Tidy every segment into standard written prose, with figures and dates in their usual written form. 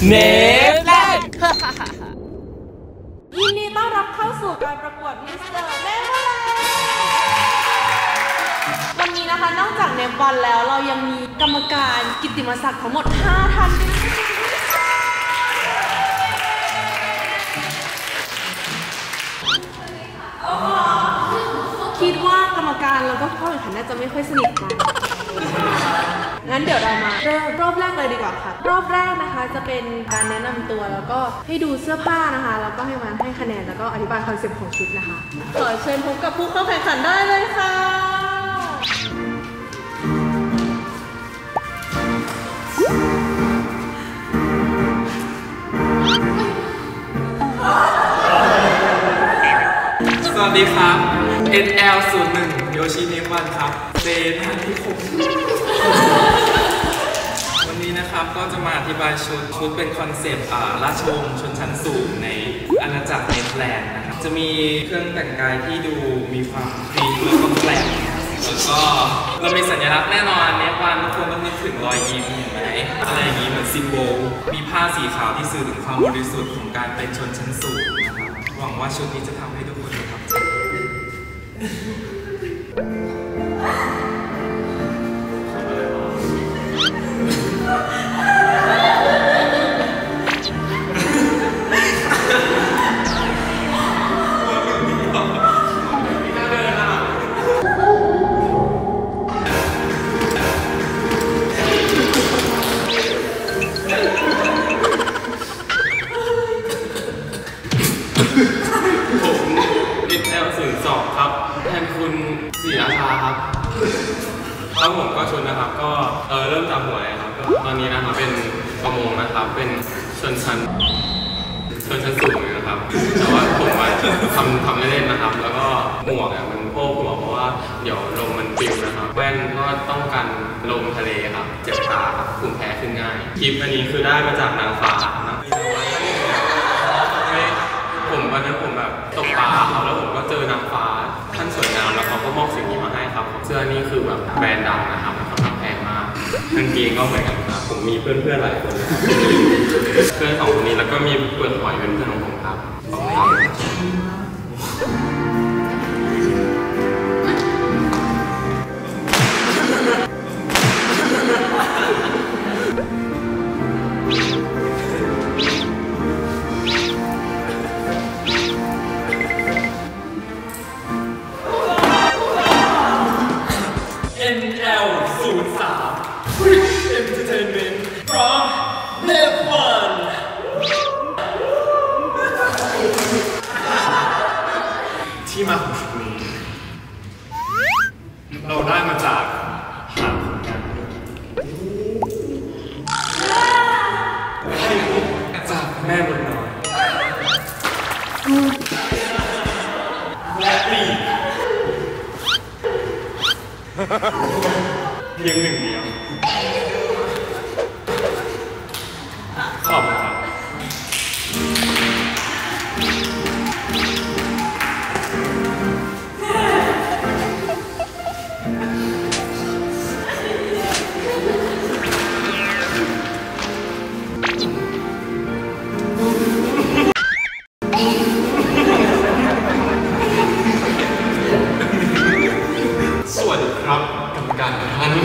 เนฟแลนด์ยินดีต้อนรับเข้าสู่การประกวดมิสเตอร์เนฟแลนด์วันนี้นะคะนอกจากเนฟบอลแล้วเรายังมีกรรมการกิตติมศักดิ์ทั้งหมด5 ท่านคิดว่ากรรมการแล้วก็ผู้เข้าแข่งขันน่าจะไม่ค่อยสนิทกันงั้นเดี๋ยวเรามาเริ่มรอบแรกเลยดีกว่าค่ะรอบแรกนะคะจะเป็นการแนะนำตัวแล้วก็ให้ดูเสื้อผ้านะคะแล้วก็ให้มันให้คะแนนแล้วก็อธิบายคอนเซ็ปต์ของชุดนะคะขอเชิญพบกับผู้เข้าแข่งขันได้เลยค่ะสวัสดีครับ NL01 โยชิเนฟวันครับเซนาทิคมวันนี้นะครับก็จะมาอธิบายชุดเป็นคอนเซปต์ราชวงศ์ชนชั้นสูงในอาณาจักรเนเธอร์แลนด์นะครับจะมีเครื่องแต่งกายที่ดูมีความคลีนและก็แปลกแล้วก็เรามีสัญลักษณ์แน่นอนเนฟวันทุกคนต้องนึกถึงรอยยิ้มเห็นไหมอะไรอย่างนี้เหมือนซิมโบลมีผ้าสีขาวที่สื่อถึงความบริสุทธิ์ของการเป็นชนชั้นสูงนะครับหวังว่าชุดนี้จะทำให้ทุกคนประทับใจครับแทนคุณศรีราชาครับแล้วผมก็ชุดนะครับก็เริ่มจากหัวเลยครับก็ตอนนี้นะครับเป็นประมงนะครับเป็นชนชั้นสูงนะครับแต่ว่าผมทำเล่นๆนะครับแล้วก็หมวกเนี่ยมันโพกหัวเพราะว่าเดี๋ยวลมมันปิวนะครับแว่นก็ต้องกันลมทะเลครับเจ็บขาครับภูมิแพ้ขึ้นง่ายคลิปอันนี้คือได้มาจากนางฟ้านะผมวันนั้นผมแบบตกปลาครับแล้วผมก็เจอนางฟ้าท่านสวยงามแล้วเขาก็มอบสิ่งนี้มาให้ครับเสื้อนี่คือแบบแบรนด์ดังนะครับมันค่อนข้างแพงมากกางเกงก็เหมือนกันนะผมมีเพื่อนหลายคนเพื่อน2 คนนี้แล้วก็มีเพื่อนหอยเป็นเพื่อนของผมครับNL03 Entertainment from F1 ที่มาของชุดนี้เราได้มาจากหางของกันจากแม่บนน้อยและปีเพียงหนึ่งเดียวขอบคุณครับสวัสดีครับกรรมการทุกท่าน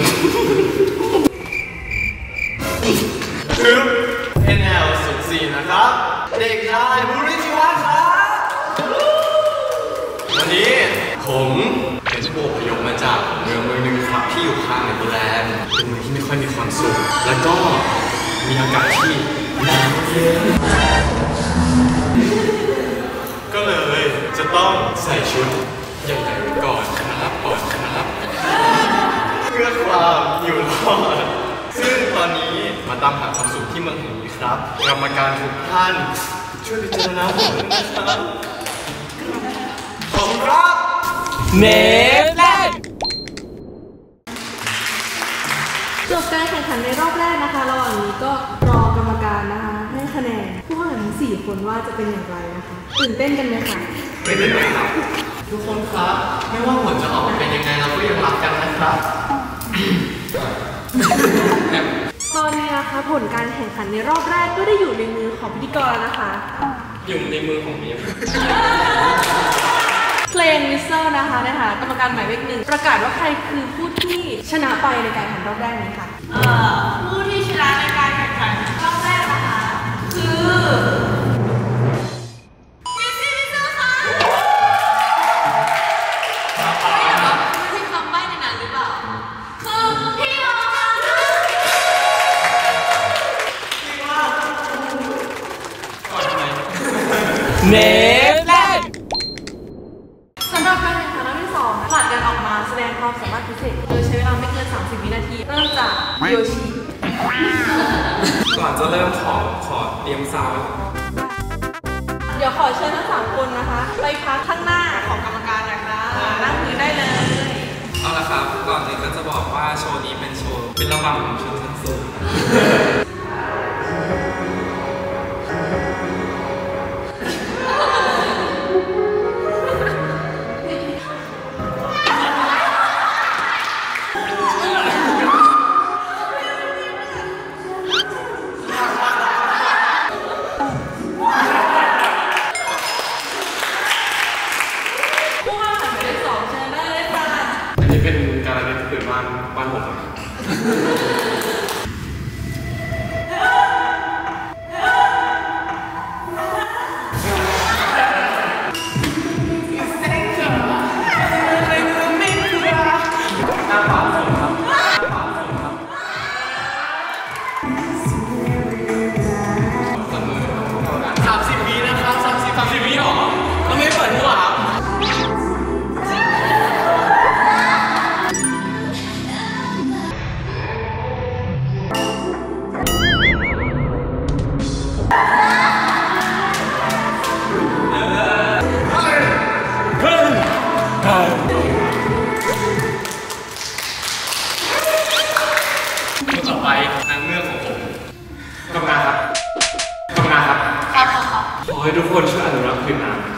คือ NL04 นะครับเด็กชายบุริชิวะครับวันนี้ผมเป็นผู้อพยพมาจากเมืองหนึ่งครับที่อยู่ข้างเนเธอร์แลนด์เป็นเมืองที่ไม่ค่อยมีความสุขแล้วก็มีอากาศที่หนาวเย็นก็เลยจะต้องใส่ชุดใหญ่ๆก่อนครับเพื่อความอยู่รอดซึ่งตอนนี้มาตามหาความสุขที่เมืองแห่งนี้ครับกรรมการทุกท่านช่วยพิจารณาผมนะครับขอบคุณครับเนฟแลนด์จบการแข่งขันในรอบแรกนะคะระหว่างนี้ก็รอกรรมการนะคะให้คะแนนผู้เข้าแข่งขันทั้ง4 คนว่าจะเป็นอย่างไรนะคะตื่นเต้นกันไหมคะตื่นเต้นไหมครับทุกคนครับไม่ว่าผลจะออกมาเป็นยังไงเราก็ยังรักกันนะครับตอนนี้นะคะผลการแข่งขันในรอบแรกก็ได้อยู่ในมือของพิธีกรแล้วนะคะอยู่ในมือของมิวเพลงวิสเซอร์นะคะกรรมการหมายเลขหนึ่งประกาศว่าใครคือผู้ที่ชนะไปในการแข่งขันรอบแรกนี้ค่ะผู้ที่ชนะในการแข่งขันรอบแรกนะคะคือวิสเซอร์ค่ะไม่ใช่คำใบ้ในนั้นหรือเปล่าคือพี่มอค่ะเนแรกสำหรับการแข่งขันรอบที่2ผลัดกันออกมาแสดงความสามารถพิเศษโดยใช้เวลาไม่เกิน30 วินาทีเริ่มจากโยชิก่อนจะเริ่มขอเตรียมซาวด์เดี๋ยวขอเชิญทั้ง3คนนะคะไปพักข้างหน้าของกรรมการนะคะนั่งพื้นได้เลยเอาละครับก่อนอื่นก็จะบอกว่าโชว์นี้เป็นโชว์เป็นระบำของชนชั้นสูงเป็นการเล่นพื้นบ้านผมหน้าขวาสุดครับ30 วินะครับ30 วิหรอเราไม่เปิดหัวต่อไปนางเงือกของผมกรรมการครับขอให้ทุกคนช่วยอนุรักษ์พื้นน้ำ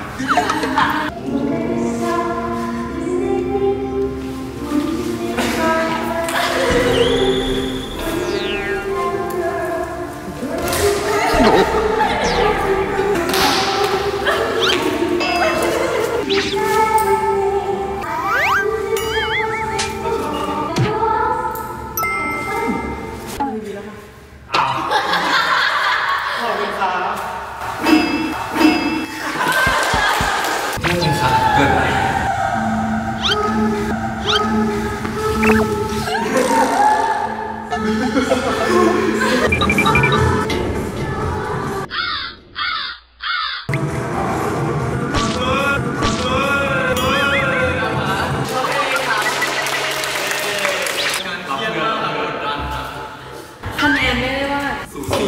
คะแนนไม่ได้ว่าสูสี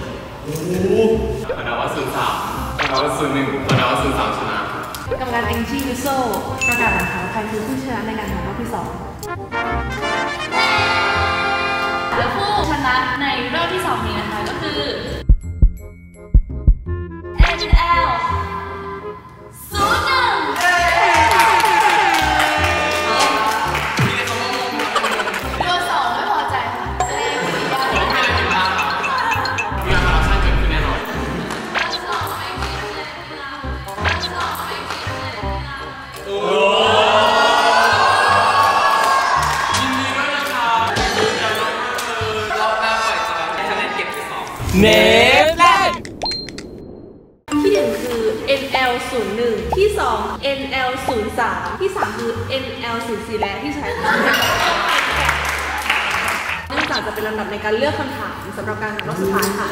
พนาว่า03พนาว่า01พนาว่า03ชนะกรรมการแองจี้วิโซประกาศนะคะใครคือผู้ชนะในการแข่งรอบที่2 และผู้ชนะในรอบที่2นี้นะคะก็คือ NL เนแรกที่1คือ NL 01ที่2 NL 03ที่3คือ NL 04และที่ใช้เนื่องจากจะเป็นลำดับในการเลือกคำถามสำหรับการแข่งรอบสุดท้ายค่ะ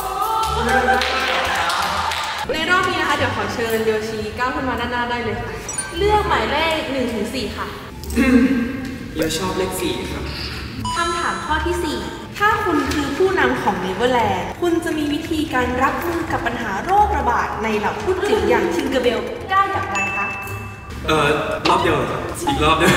ในรอบนี้นะคะเดี๋ยวขอเชิญโยชิก้าวขึ้นมาด้านหน้าได้เลยค่ะเลือกหมายเลข 1-4 ค่ะโยชอบเลข4ครับคำถามข้อที่ 4ถ้าคุณคือผู้นำของเนเวอร์แลนด์คุณจะมีวิธีการรับมือกับปัญหาโรคระบาดในเหล่าผู้จิ๋วอย่างทิงเกอร์เบลได้อย่างไรคะรอบเดียวครับอีกรอบเดียว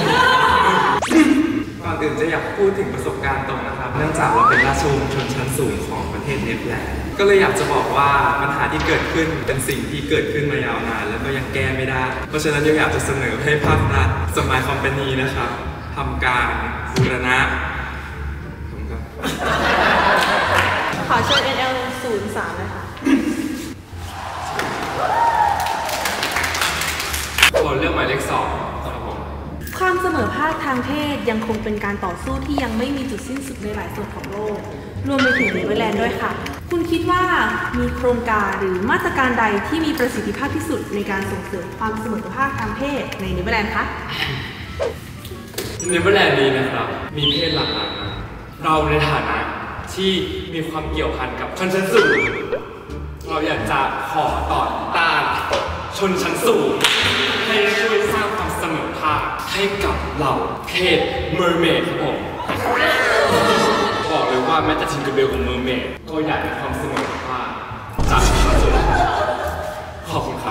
ก่อนอื่นจะอยากพูดถึงประสบการณ์ตรงนะครับเนื่องจากเราเป็นราชวงศ์ชนชั้นสูงของประเทศเนเธอร์แลนด์ก็เลยอยากจะบอกว่าปัญหาที่เกิดขึ้นเป็นสิ่งที่เกิดขึ้นมายาวนานแล้วก็ยังแก้ไม่ได้เพราะฉะนั้นอยากจะเสนอให้ภาครัฐสมัยคอมพานีนะครับทำการบูรณะขอเชิญ NL03 เลยค่ะขอเลือกหมายเลข2ครับผมความเสมอภาคทางเพศยังคงเป็นการต่อสู้ที่ยังไม่มีจุดสิ้นสุดในหลายส่วนของโลก รวมไปถึงเนเธอร์แลนด์ด้วยค่ะ คุณคิดว่ามีโครงการหรือมาตรการใดที่มีประสิทธิภาพที่สุดในการส่งเสริมความเสมอภาคทางเพศในเนเธอร์แลนด์คะเนเธอร์แลนด์นี้นะครับ มีเพศหลากหลายมากเราในฐานะที่มีความเกี่ยวพันกับชนชั้นสูง เราอยากจะขอต่อต้านชนชั้นสูงให้ช่วยสร้างความเสมอภาคให้กับเหล่าเพศเมอร์เมดครับผมบอกเลยว่าแม้แต่ทิงเกอร์เบลของเมอร์เมดก็อยากมีความเสมอภาคจากชนชั้นสูงขอบคุณครับ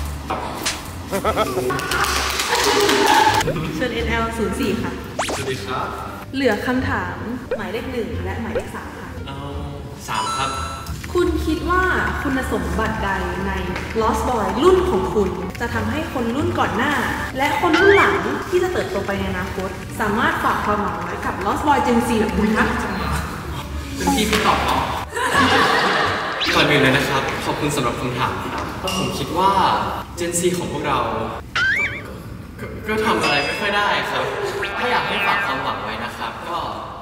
เชิญ NL04 ค่ะสวัสดีครับเหลือคำถามหมายเลข 1 และหมายเลข 3 ค่ะ 3 ครับคุณคิดว่าคุณสมบัติใดใน Lost Boy รุ่นของคุณ จะทำให้คนรุ่นก่อนหน้า และคนรุ่นหลังที่จะเติบโตไปในอนาคต สามารถฝากความหวังไว้กับ Lost Boy Gen Z แบบคุณคะเป็นพี่ตอบต่อก่อนอื่นเลยนะครับ ขอบคุณสำหรับคำถามครับผมคิดว่า Gen Z ของพวกเราก็ทำอะไรไม่ค่อยได้ครับ ถ้าอยากให้ฝากความหวังไว้นะครับก็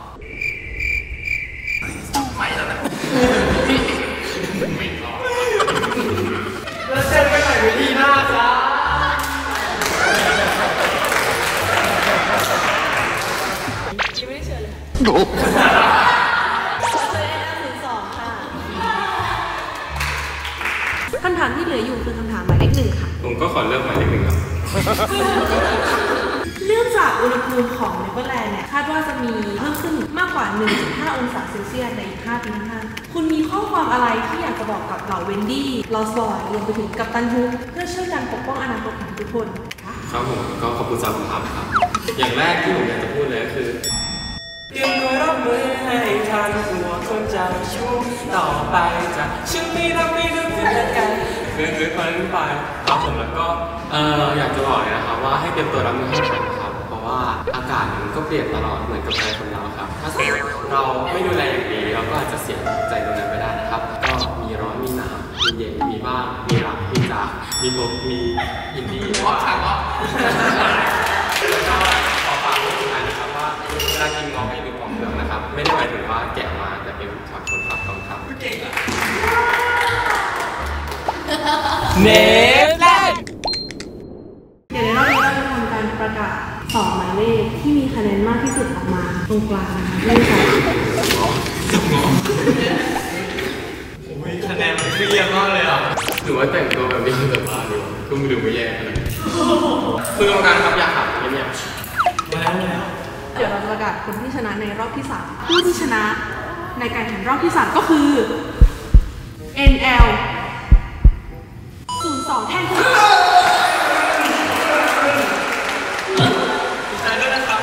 ไม่แล้วนะไม่รอดแล้วเจอกันใหม่วิธีหน้าครับยังไม่ได้เชิญเลยขอเชิญ NL02 ค่ะ คำถามที่เหลืออยู่คือคำถามหมายเลข 1 ค่ะผมก็ขอเลือกหมายเลข 1 ครับเนื่องจากอุณหภูมิของเนเธอร์แลนด์เนี่ยคาดว่าจะมีเพิ่มขึ้นมากกว่า 1.5 องศาเซลเซียสในอีก 5 ปีข้างหน้า คุณมีข้อความอะไรที่อยากจะบอกกับเหล่าเวนดี้ลอสบอยรวมไปถึงกัปตันฮุกเพื่อช่วยกันปกป้องอนาคตของทุกคนคะครับผมก็ขอบคุณสำหรับคำถามครับ อย่างแรกที่ผมอยากจะพูดเลยก็คือเตรียมตัวรับมือให้ทันหัวคนจะชุ่มต่อไปจากชุดนี้รับไม่รู้จะเป็นกันคือคนนั้นไปครับผมแล้วก็อยากจะบอกเลยนะครับว่าให้เตรียมตัวรับมือให้ทันครับเพราะว่าอากาศมันก็เปลี่ยนตลอดเหมือนกับใจคนเราครับถ้าสมมติเราไม่ดูแลอย่างดีเราก็อาจจะเสียใจตรงนั้นไปได้นะครับก็มีร้อนมีหนาวมีเย็นมีบ้างมีรักมีจากมีลมมียินดีว่าทางว่าแล้วก็ขอฝากไว้สุดท้ายนะครับว่าเวลากินงอให้ดูของเปลือกนะครับไม่ได้หมายถึงว่าแกะมาแต่เป็นผักผลครับของครับเก่งอะเนเธอร์แลนด์เดี๋ยวในรอบนี้เราจะทำการประกาศ2หมายเลขที่มีคะแนนมากที่สุดออกมาตรงกลางนะคะเนื่องจากคะแนนมันเครียดมากเลยอ่ะหรือว่าแต่งตัวแบบนี้แบบว่าดูไม่ดูไม่แย่เลยคือกรรมการครับอยากถามเงียบๆมาแล้วเดี๋ยวเราจะประกาศคนที่ชนะในรอบที่ 3 ผู้ที่ชนะในการแข่งรอบที่ 3 ก็คือ NL 02 แท่งค่ะใจด้วยนะครับ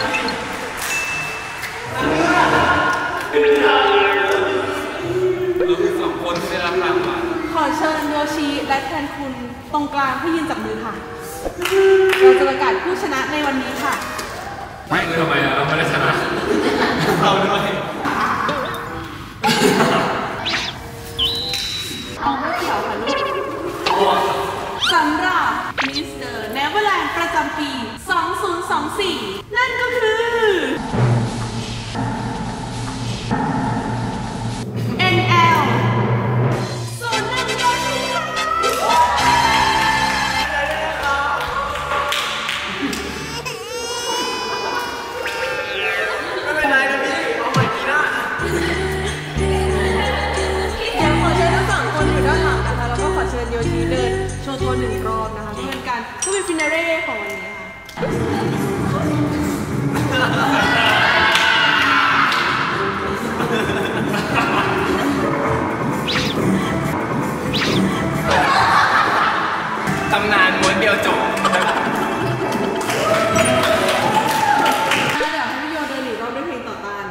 เราคือ2 คนที่ได้รับรางวัลขอเชิญโยชิและแทนคุณตรงกลางให้ยืนจับมือค่ะ เราจะประกาศผู้ชนะในวันนี้ค่ะไม่ทำไมเราไม่ได้ชนะเราด้วยเอาไม่เกี่ยวค่ะลูกสำหรับมิสเตอร์เนเธอร์แลนด์ประจำปี 2024 นั่นก็คือ NL 01 โยชิค่ะไม่เป็นไรนะพี่เอาใหม่ปีหน้าเดี๋ยวขอเชิญทั้งสองคนอยู่ด้านหลังนะคะแล้วก็ขอเชิญโยชิเดินโชว์ตัว1 รอบนะคะเพื่อเป็นการเพื่อเป็นฟินาเร่ของวันนี้ค่ะตำนานม้วนเดียวจบเดี๋ยวให้พี่โยเดิน1 รอบด้วยเพลงต่อต้าน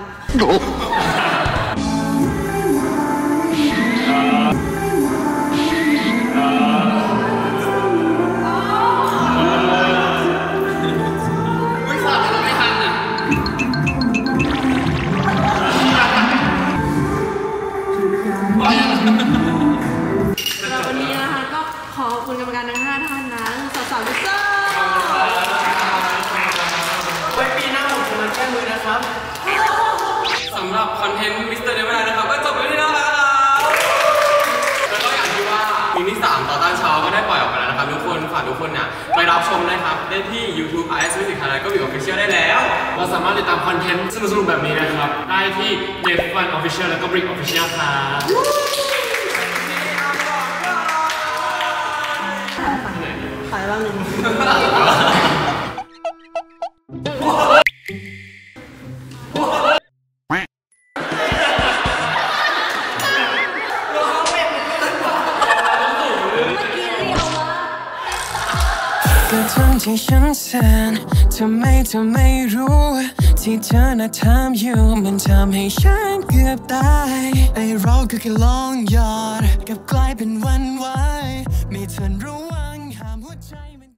คนน่ะไปรับชมนะครับได้ที่ YouTube RS Music Thailand ก็มี Official ได้แล้วเราสามารถติดตามคอนเทนต์สนุกๆแบบนี้นะครับได้ที่ F1 Official แล้วก็ Brick Official ครับขายบ้างหนึ่งก็ทั้งที่ฉันแสนทำไมเธอไม่รู้ที่เธอน่ะทำอยู่มันทำให้ฉันเกือบตายไอ้เราก็แค่ลองหยอดกับกลายเป็นวันวายไม่ทันระวังห้ามหัวใจ